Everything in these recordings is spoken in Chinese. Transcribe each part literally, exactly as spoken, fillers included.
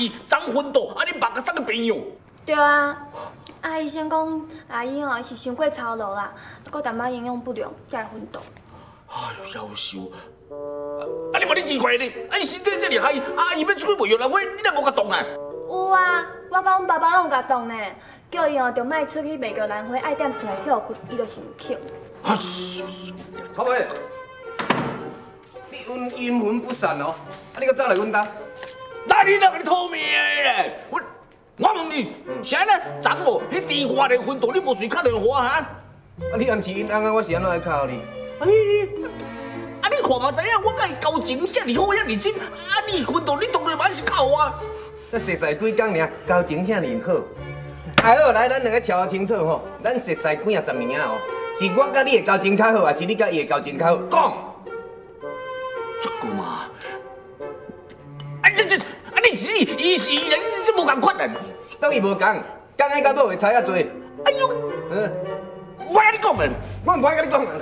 姨长昏倒，啊你目甲送去病院。 对啊，啊医生讲阿姨哦是伤过操劳啦，搁淡薄营养不良才昏倒。 哎呦，夭寿！啊你无你奇怪呢？啊你身体这么歹，阿姨要出去喂药来，我你哪无甲动啊？ 有啊，我甲阮爸爸拢有甲动呢，叫伊哦着莫出去卖药兰花，爱踮厝内休困，伊就是唔肯。 宝贝，你晕阴魂不散哦，啊你搁走来阮家？ 那你哪个讨命的咧？我我问你，啥呢？昨哦，迄地外的昏倒，你无随敲电话哈？ 啊你暗时因翁啊，我是安怎来敲你？ 啊你，啊你看嘛知影，我甲伊交情遐尼好，遐尼深，啊你昏倒，你当然嘛是靠我。 才熟识几工尔，交情遐尼好。还好来，咱两个瞧清楚吼，咱熟识几啊十年啊哦，是我甲你的交情较好，还是你甲伊的交情较好？讲。 这个嘛，啊这这，啊你是你，伊是伊，人是这无共款啊。 当伊无共，讲爱到尾会差遐多。 哎呦， 嗯， 我甲你讲的， 我唔歹甲你讲啊。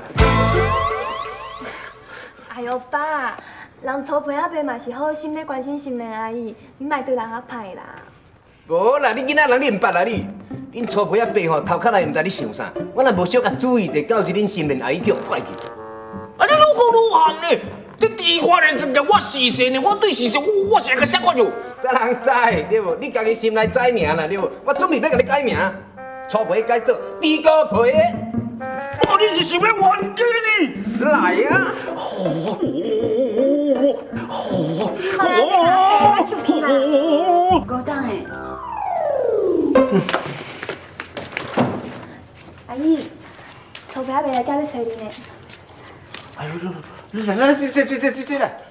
哎呦爸，人粗皮仔爸嘛是好心咧关心心灵阿姨，你莫对人较歹啦。 无啦，你囡仔人你唔捌啦你，恁粗皮仔爸吼头壳内唔知你想啥，我若无小甲注意者，到时恁心灵阿姨叫怪去。 啊你愈讲愈行呢？这地瓜人是叫我事实呢，我对事实我我是个啥款哟？ 啥人知对无？你家己心内知名啦对无？我准备要甲你改名，粗皮改做地瓜皮。 哦，你是想要冤家呢？ 来啊！ 好啦，别生气啦。高档诶，阿姨，粗皮仔爸来这要找你呢。 哎呦，来来来，这这这这这这来。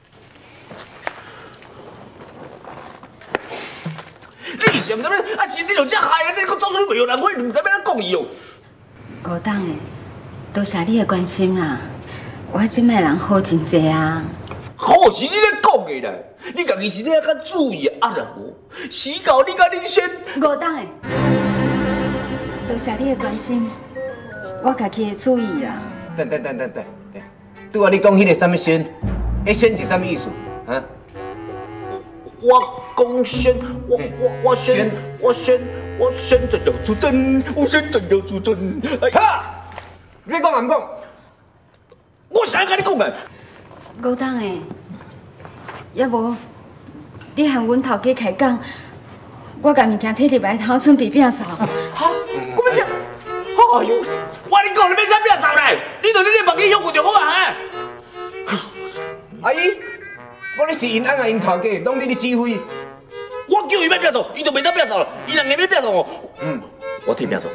你是毋知影？啊，身体就这害啊！你搁走出去卖药兰花，你唔知要怎讲伊哦？ 高档诶，多谢你的关心啊！我即摆人好真济啊。 好是你咧讲的啦，你家己身体较注意啊啦无？死到你甲你先。 高档诶，多谢你的关心，我家己会注意啊。 等等等等等等，拄啊你讲迄个什么仙，迄仙是什么意思？啊？ 我讲先，我我我先，我先，我先真要出征，我先真要出征。哎哈！ 你讲还唔讲？ 我啥甲你讲啊？ 高档诶，要无你和阮头家开讲，我甲物件摕入来，通准备摒扫。 哈？我要摒？哎呦！我你讲你要啥摒扫嘞？你到你咧房间休困就好啊哈！ 阿姨，我咧是因翁啊因头家，拢伫你指挥。 我叫伊要摒扫，伊就袂当摒扫了。伊人硬要摒扫哦。嗯，我替摒扫。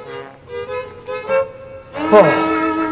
哦。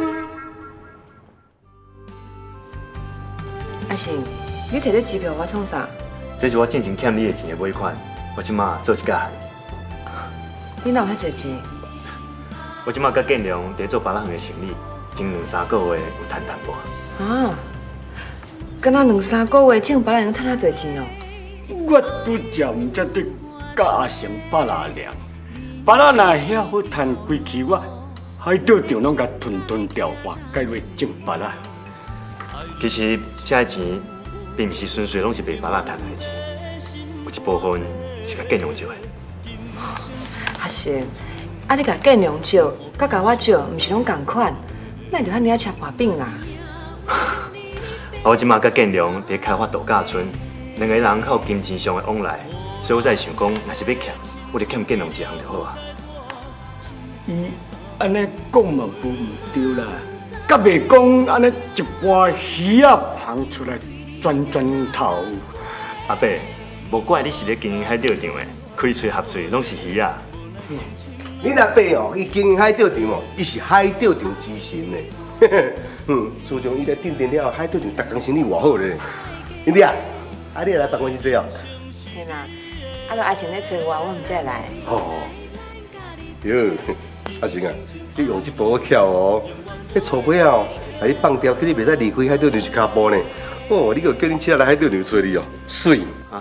阿信，你摕这支票我创啥？ 这是我进前欠你的钱的尾款，我即马做一甲。 你哪有遐侪钱？ 我即马甲建良伫做巴拉行的生意，前两三个月有赚淡薄。 啊，敢若两三个月种巴拉行赚遐侪钱哦？ 我拄则毋则对甲阿成巴拉凉，巴拉若遐好赚，规期我海钓场拢甲吞吞掉活，改为种巴拉。 其实这些钱并不是纯粹拢是卖巴拉赚来的钱，有一部分是甲建良借的。 阿成，啊你甲建良借，甲甲我借，毋是拢同款，哪会着遐尔啊吃盘饼啦？ 我即马甲建良伫开发度假村，两个人靠金钱上的往来，所以我才想讲，若是要欠，我就欠建良一项就好啊。 伊安尼讲嘛无毋对啦。甲袂讲安尼一盘鱼啊捧出来转转头。 阿伯，无怪你是咧经营海钓场的，开嘴合嘴拢是鱼啊。 你阿伯哦，伊经营海钓场哦，伊是海钓场之神呢。嗯，自从伊来订定了海钓场，逐工生意偌好咧。兄弟啊，啊你来办公室坐哦。 嘿啦，啊，若阿成咧找我，我毋才来。 哦，哟，阿成啊，你用这步巧哦。迄粗尾啊，把你放掉，叫你袂使离开海钓场一脚步呢。哦，你个叫恁车来海钓场找你哦，水啊！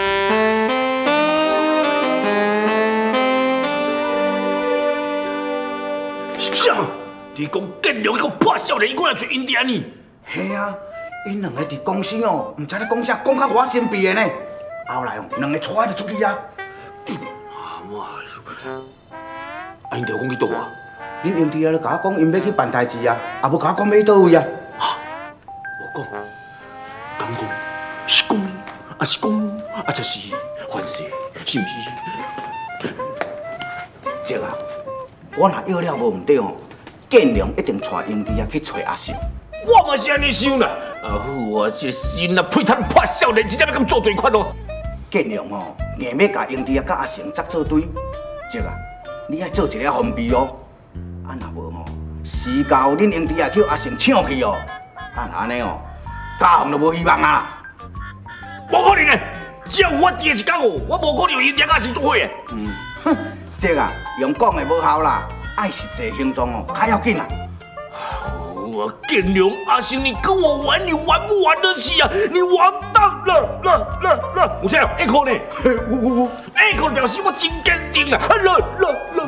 啥？你讲建良迄个破少年，伊过来找印第安呢？ 系啊，因两个伫公司哦，唔知咧讲啥，讲到我身边的呢。 后来哦，两个带就出去啊。 啊妈！啊，因着讲去倒啊？ 恁兄弟啊，咧甲我讲，因要去办代志啊，也无甲我讲要去倒位啊。 哈，我讲，敢讲是讲，啊是讲，啊就是反正，是毋是？ 姐啊，我若约了无毋对哦，建良一定带兄弟啊去找阿成。 我嘛是安尼想啦。啊好，我这个心啊，配摊破少年，真正要咁做对款咯。 建良哦，硬要甲兄弟啊甲阿成作做对。姐啊，你爱做一个方便哦。啊若无哦，时到恁兄弟啊叫阿成抢去哦，啊安尼哦，家行就无希望啊。 无可能的，只要有我第一天哦，我无可能有因两阿成做伙的。 嗯，哼，姐啊，用讲的无效啦，爱实际行动哦，较要紧啦。 我建良阿成，你跟我玩，你玩不玩得起啊？你完蛋了了了了！有听到 echo 呢？ 有有有 ，echo 表示我真坚定啊！了了了。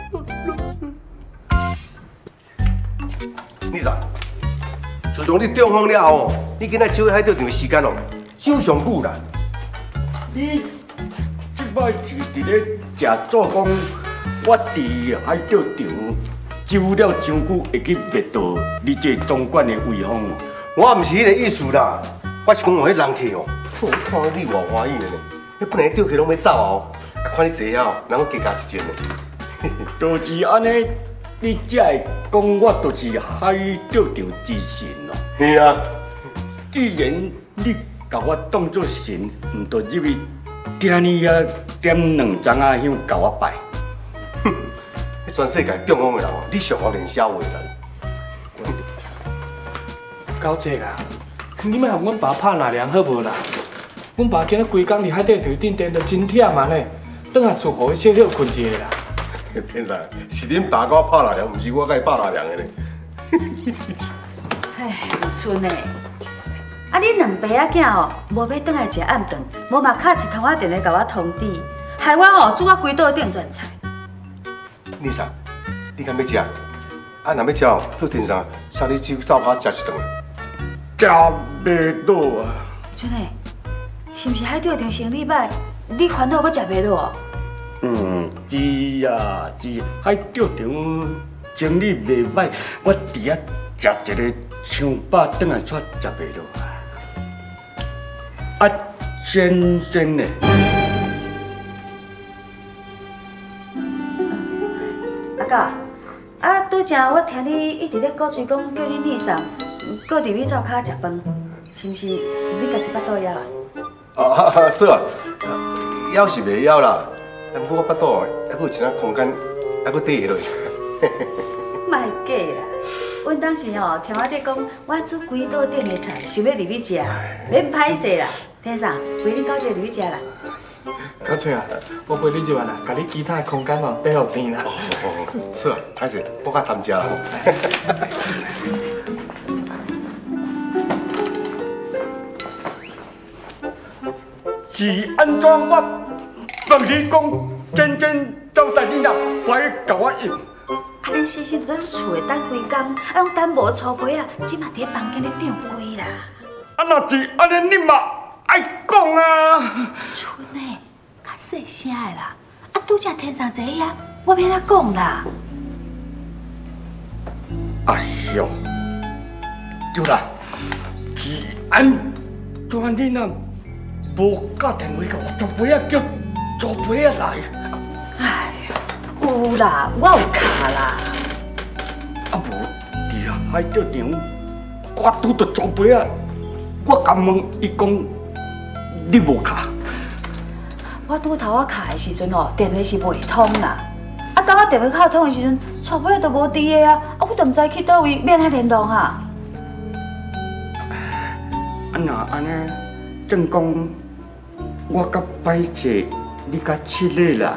你啥？自从你中风了后，你今仔少喺海钓场的时间哦，少上久啦。 你即摆是伫咧食做讲，我伫海钓场收了上久，会去灭到你这总管的威风哦。 我毋是迄个意思啦，我是讲互迄人客哦，我看到你偌欢喜的呢。迄本来钓客拢要走哦，啊看你坐遐哦，人加加一斤呢。 就是安尼。你才会讲我就是海钓场之神咯。 是啊， 既然你甲我当作神，毋着入去今日啊点两张仔香甲我拜。 哼，迄全世界中风的人哦，你上好练消话啦。 高姐啊，你莫向阮爸拍纳凉好无啦？阮爸今仔规工伫海底头顶颠得真忝啊呢，转下厝互伊小小困一下啦。 天生是恁爸甲我拍纳凉，毋是我甲伊拍纳凉的呢。 唉，有春诶，啊，恁两爸仔囝哦，无要转来食暗顿，无嘛敲一通仔电话甲我通知，害我哦煮我规桌顶全菜。 你啥？你敢要食？啊，若要食哦，叫天生请你酒扫拍食一顿。 食袂落啊！ 春诶，是毋是海钓场生意歹，你烦恼我食袂落哦？ 嗯，是啊，是海钓场生意袂歹，我伫遐食一个枪饱，转来煞食袂落啊。啊，先生呢？ 阿哥，啊，拄则我听你一直咧鼓吹讲叫恁二嫂，搁入去灶骹食饭，是毋是你家己腹肚枵啊？ 啊，是啊，枵是袂枵啦。啊，不过我腹肚还佫有一仔空间，还佫底下落。 莫假啦，阮当时吼听我伫讲，我煮规桌顶的菜，想要入去食，免歹势啦。天生陪恁九姐入去食啦。 高姐啊，我陪你入来啦，甲你其他的空间哦备好甜啦。 哦，是啊，歹势，我较贪食啦。 是安怎我？问你讲，真正交代你啦，快甲我应。 啊，恁先生在厝诶等规工，啊，拢等无粗皮啊，即嘛伫房间咧晾龟啦。 啊，若是安尼，你嘛爱讲啊。 春诶，较细声诶啦，啊，拄则天上坐遐，我要安怎讲啦？ 哎呦，对啦，是安怎你若无打电话甲我做陪仔叫？做陪仔来， 哎呀，有啦，我有卡啦。 啊无，伫海钓场，我拄着做陪仔，我敢问伊讲，你无卡？ 我拄头我卡的时阵哦，电话是袂通啦。啊，当我电话卡通的时阵，做陪仔都无伫个啊，啊，我都唔知去倒位，免遐联络哈。 啊那安尼，正讲我甲歹势。你较七日啦？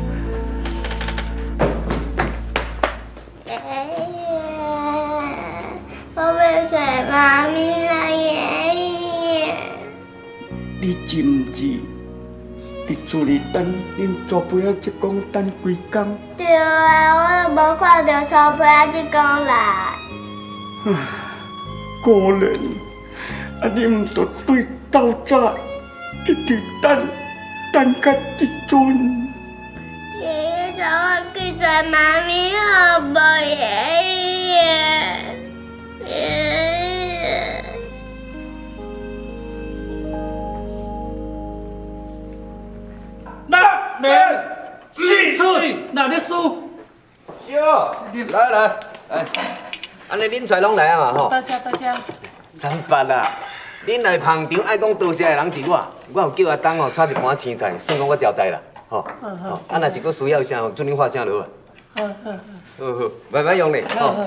我要找妈咪啦，爷爷。 你知唔知？你厝里等恁做陪仔一讲等几工？ 对啊，我无看到做陪仔一讲来。 唉，可怜，啊你唔着对斗早一直等等到这阵。 爷爷找我去找妈咪好不好？爷爷，爷爷。 那免细水，哪里输？ 小，来来来，安尼恁才拢来啊吼。 多谢多谢。 三八啦，恁来捧场爱讲多谢的人是我，我有叫阿东吼炒一盘青菜，算讲我交代啦，吼。 好好。 啊，若是佫需要啥，吼，准恁发声落啊。 好好好好，慢慢用咧。 好。好好。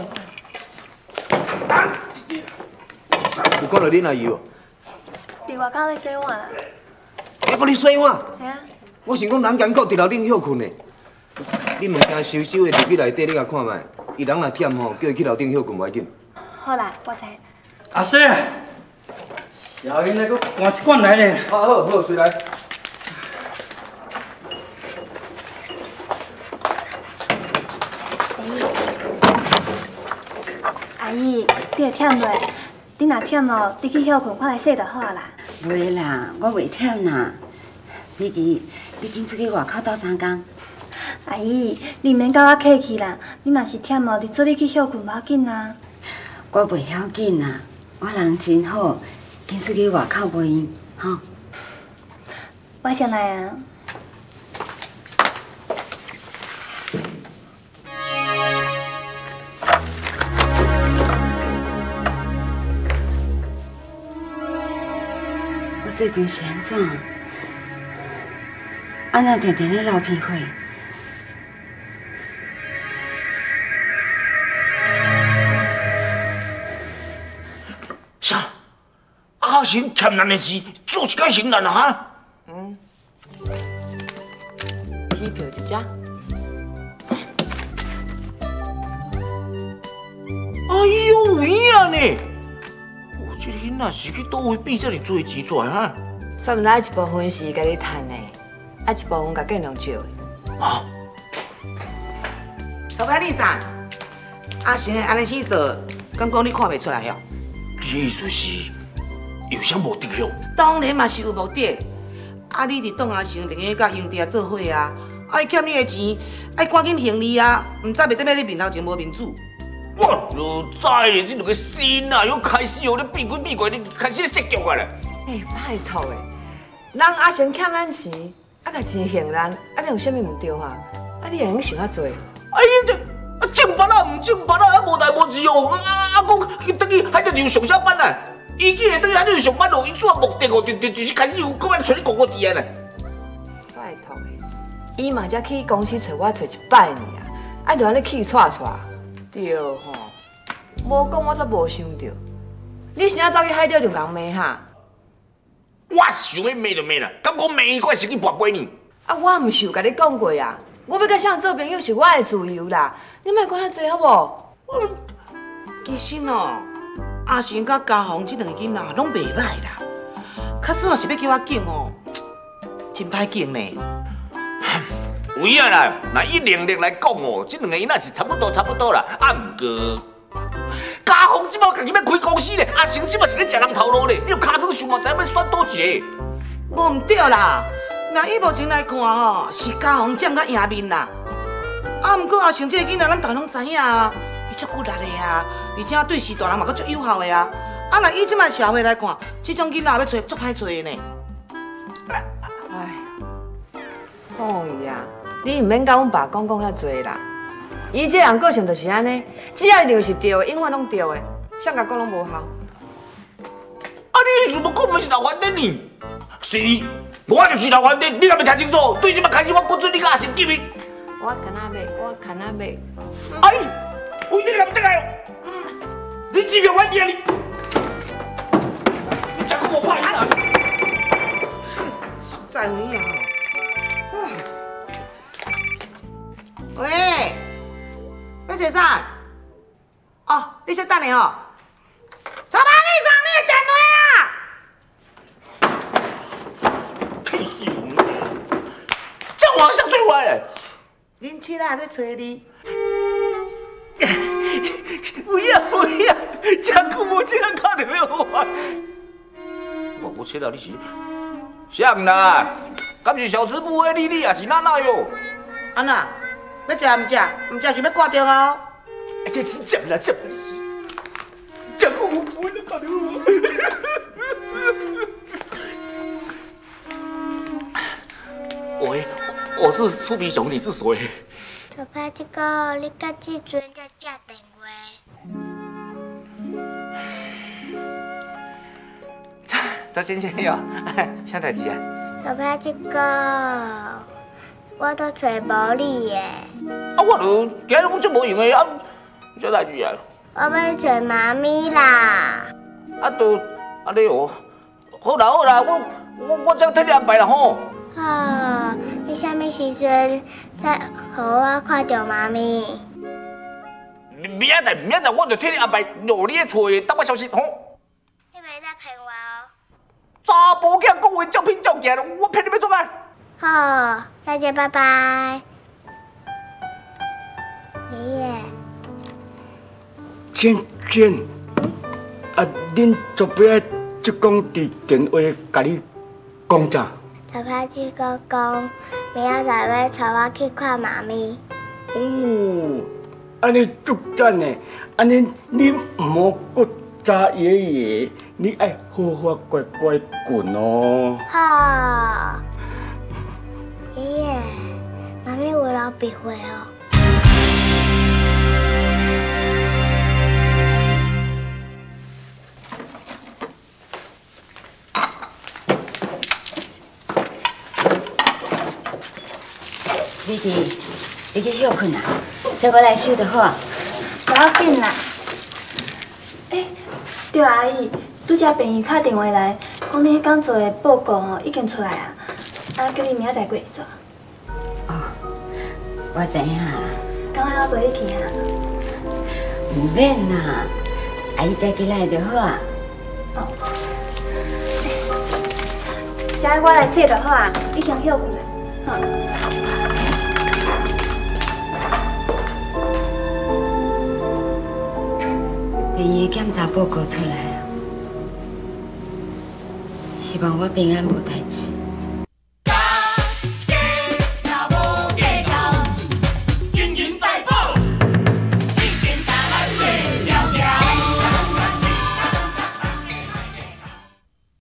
有看到恁阿姨哦？ 伫外口咧洗碗啦。 还搁你洗碗？ 系啊。 我想讲人艰苦伫楼顶休困咧。恁物件收收的入去内底，你甲看卖。伊人若忝吼，叫伊去楼顶休困袂要紧。 好啦，我知。 阿叔，小英那个搬一罐来咧。 好好好，随来。 阿姨，你会忝袂？你若忝咯，你去休困，我来洗就好啦。 袂啦，我袂忝啦。美琪，你紧出去外口斗三工。 阿姨，你免甲我客气啦。你若是忝咯，你做你去休困，无要紧啊。 我袂要紧啦，我人真好，紧出去外口袂用，吼。 我先来啊。 我最近是安怎？安那定定咧流鼻血？ 啥？阿成欠咱的钱，做一个行人啊哈？ 嗯。机票一张。 哎呦喂啊呢！我这个囡仔是去倒位变这么多钱出来哈？ 算毋知一部分是家己趁的，啊一部分甲建良借的。 啊？ 小白丽啥？阿成安尼死做，敢讲你看袂出来哦？ 你的意思是有啥目的哟？ 当然嘛是有目的。啊，你伫当阿成另外甲兄弟做伙啊，啊伊欠你的钱，爱赶紧还你啊，唔则袂得要你面头前无面子。 我就知咧，这两个心啊，又开始哦，你变鬼变怪，你开始设局啊咧。 哎，拜托诶，人阿成欠咱钱，啊甲钱还咱，啊你有啥物唔对哈？啊你会用想遐多？ 哎呀，这啊正八啦，唔正八啦，啊无代无志哦。啊啊啊，讲去等于还得又上啥班啊？伊竟然等于还得又上班哦，伊主要目的哦，就就就是开始又搁要找你哥哥弟啊咧。 拜托诶，伊嘛才去公司找我找一摆尔，啊就安尼气喘喘。对吼，无讲我则无想到，你是哪走去海钓就人骂哈？ 我想要骂就骂啦，敢讲骂伊怪是去跋杯呢？ 啊，我毋是有甲你讲过啊，我要甲谁做朋友是我的自由啦，你莫管遐济好无？ 其实哦，阿成甲嘉宏这两个囡仔拢袂歹啦，可是若是要叫我敬哦，真歹敬呢。 有影啦，那以能力来讲哦，这两个囡仔是差不多差不多啦。啊，毋过嘉宏即摆家己要开公司咧，阿成即摆是咧食人头路咧，你有卡出想嘛，知要选倒一个？ 无毋对啦，那以目前来看吼，是嘉宏占较赢面啦。啊，毋过阿成这个囡仔，咱大家拢知影啊，伊足骨力的啊，而且对事大人嘛阁足友好的啊。啊，那以即摆社会来看，这种囡仔要找足歹找的呢。 哎，讲伊啊！你唔免甲阮爸讲讲遐多啦，伊这人个性就是安尼，只要伊就是对的，永远拢对的，啥甲讲拢无效。 啊，你意思要讲我是老反顶呢？是，我就是老反顶，你敢未听清楚？对即摆开始，我不准你甲阿成见面。 我干那买，我干那买。 哎，我一定要得来哦！你机票晚点你，你真可无怕伊啦！ 再有影哦。喂，要做啥？哦，你先等下哦。小马，你上你的电话啊！ 哎呦，这往上追我嘞！ 恁七仔在找你。 不要不要，这久无这样打电话我。我无切到你是啥唔啦？敢是小吃部的丽丽，也是娜娜哟？ 安娜，要食唔食？唔食是要挂掉哦。 哎，这是讲啦，讲啦，讲我我我打电话。喂，我是粗皮熊，你是谁？ 小拍这个，你甲这阵才接电话。 张先生哟，啥代志啊？ 小拍这个，我都找无你耶。 啊，我都今日讲足无用的啊，啥代志啊？ 我要找妈咪啦。 啊，都安尼哦。好啦好啦，我我我再替你安排啦吼。 好，你啥物时阵再互我看到妈咪？ 明仔载明仔载我就替你安排落你的厝的等我消息吼。 你袂再骗我哦。 查甫囝讲话照骗照行，我骗你要做咩？ 好，大家拜拜。爷爷。 娟娟，啊，恁昨摆即讲伫电话甲你讲啥？ 小拍这个讲，明仔载要带我去看妈咪。 哦，安尼足赞呢！安尼你唔好搁查爷爷，你爱好好乖乖滚哦。 好。爷爷，妈咪有老笔会哦。 丽琪，你去休困啦，再我来收就好啊。 不要紧啦。哎，对阿姨，拄则病医打电话来，讲你迄工做的报告吼已经出来啊，啊叫你明仔载过刷。 哦，我知影啦。 赶快我陪你去啊。 唔免啦，阿姨家己来就好啊。 哦。今日我来洗就好啊，你先休困啦，好。 病医检查报告出来啊，希望我平安无代志。